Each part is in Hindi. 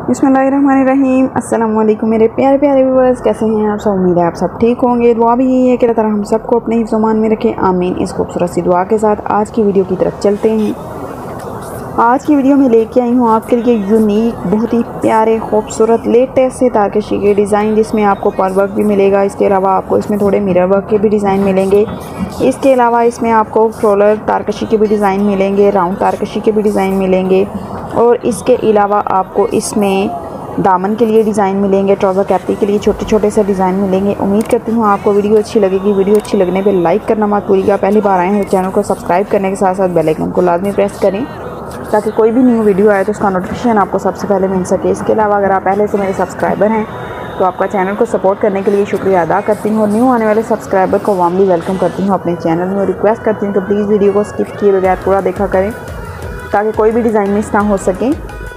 बिस्मिल्लाहिर्रहमानिर्रहीम। अस्सलाम वालेकुम मेरे प्यारे प्यारे व्यूअर्स, कैसे हैं आप सब? उम्मीद है आप सब ठीक होंगे। दुआ भी यही है कि अल्लाह ताला हम सबको अपने हिफ्ज़-ओ-मान में रखे, आमीन। इस खूबसूरत सी दुआ के साथ आज की वीडियो की तरफ चलते हैं। आज की वीडियो में लेके आई हूँ आपके लिए यूनिक, बहुत ही प्यारे खूबसूरत लेटेस्ट से तारकशी के डिज़ाइन, जिसमें आपको पर्ल वर्क भी मिलेगा। इसके अलावा आपको इसमें थोड़े मिरर वर्क के भी डिज़ाइन मिलेंगे। इसके अलावा इसमें आपको फ्लोरल तारकशी के भी डिज़ाइन मिलेंगे, राउंड तारकशी के भी डिज़ाइन मिलेंगे। और इसके अलावा आपको इसमें दामन के लिए डिज़ाइन मिलेंगे, ट्राउज़र कैप्री के लिए छोटे छोटे से डिज़ाइन मिलेंगे। उम्मीद करती हूँ आपको वीडियो अच्छी लगेगी। वीडियो अच्छी लगने पे लाइक करना मत भूलिएगा। पहली बार आए हैं चैनल को सब्सक्राइब करने के साथ साथ बेल आइकन को लाजमी प्रेस करें, ताकि कोई भी न्यू वीडियो आए तो उसका नोटिफिकेशन आपको सबसे पहले मिल सके। इसके अलावा अगर आप पहले से मेरे सब्सक्राइबर हैं तो आपका चैनल को सपोर्ट करने के लिए शुक्रिया अदा करती हूँ। और न्यू आने वाले सब्सक्राइबर को वार्मली वेलकम करती हूँ अपने चैनल में। और रिक्वेस्ट करती हूँ कि प्लीज़ वीडियो को स्किप किए बगैर पूरा देखा करें, ताकि कोई भी डिज़ाइन मिस ना हो सके।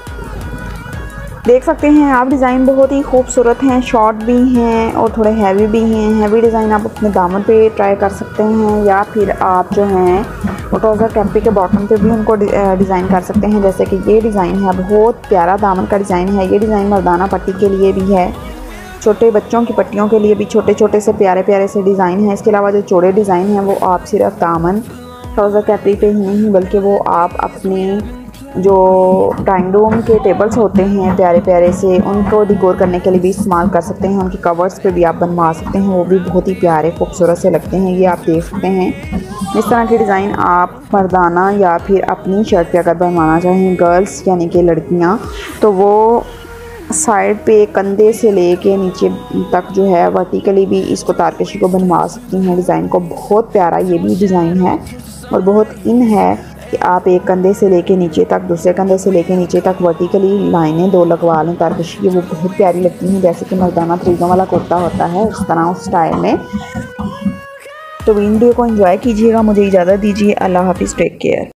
देख सकते हैं आप, डिज़ाइन बहुत ही खूबसूरत हैं, शॉर्ट भी हैं और थोड़े हैवी भी हैं। हैवी डिज़ाइन आप अपने दामन पे ट्राई कर सकते हैं, या फिर आप जो हैं वो ट्राउज़र कैप्री के बॉटम पे भी उनको डिज़ाइन कर सकते हैं। जैसे कि ये डिज़ाइन है, बहुत प्यारा दामन का डिज़ाइन है। ये डिज़ाइन मर्दाना पट्टी के लिए भी है, छोटे बच्चों की पट्टियों के लिए भी छोटे छोटे से प्यारे प्यारे से डिज़ाइन हैं। इसके अलावा जो चौड़े डिज़ाइन हैं वो आप सिर्फ दामन ट्राउज़र कैप्री पे ही नहीं, बल्कि वो आप अपने जो ड्राइंग रूम के टेबल्स होते हैं प्यारे प्यारे से, उनको डिकोर करने के लिए भी इस्तेमाल कर सकते हैं। उनकी कवर्स पे भी आप बनवा सकते हैं, वो भी बहुत ही प्यारे खूबसूरत से लगते हैं। ये आप देख सकते हैं, इस तरह के डिज़ाइन आप मर्दाना या फिर अपनी शर्ट पे अगर बनवाना चाहें गर्ल्स यानी कि लड़कियां, तो वो साइड पे कंधे से लेके नीचे तक जो है वर्टिकली भी इसको तारकशी को बनवा सकती हैं। डिज़ाइन को बहुत प्यारा ये भी डिज़ाइन है और बहुत इन है कि आप एक कंधे से लेके नीचे तक, दूसरे कंधे से लेके नीचे तक वर्टिकली लाइनें दो लगवा लें तारकशी की। वो बहुत प्यारी लगती हैं, जैसे कि मर्दाना तरीक़ों वाला कुर्ता होता है उस तरह, उस स्टाइल में। तो वीडियो को एंजॉय कीजिएगा। मुझे इजाज़त दीजिए। अल्लाह हाफिज़, टेक केयर।